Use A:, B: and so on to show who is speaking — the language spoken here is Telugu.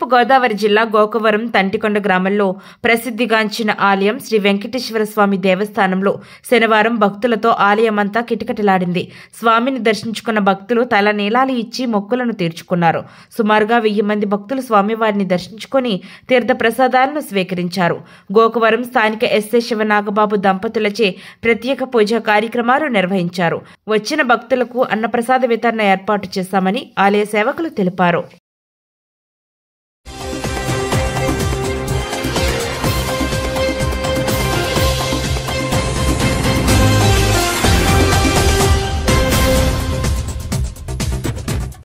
A: తూర్పుగోదావరి జిల్లా గోకవరం తంటికొండ గ్రామంలో ప్రసిద్ధిగాంచిన ఆలయం శ్రీ వెంకటేశ్వర స్వామి దేవస్థానంలో శనివారం భక్తులతో ఆలయమంతా కిటకిటలాడింది. స్వామిని దర్శించుకున్న భక్తులు తల నీలాలు ఇచ్చి మొక్కులను తీర్చుకున్నారు. సుమారుగా 1000 మంది భక్తులు స్వామివారిని దర్శించుకుని తీర్థ ప్రసాదాలను స్వీకరించారు. గోకవరం స్థానిక ఎస్ఐ శివనాగబాబు దంపతులచే ప్రత్యేక పూజా కార్యక్రమాలు నిర్వహించారు. వచ్చిన భక్తులకు అన్నప్రసాద వితరణ ఏర్పాటు చేశామని ఆలయ సేవకులు తెలిపారు.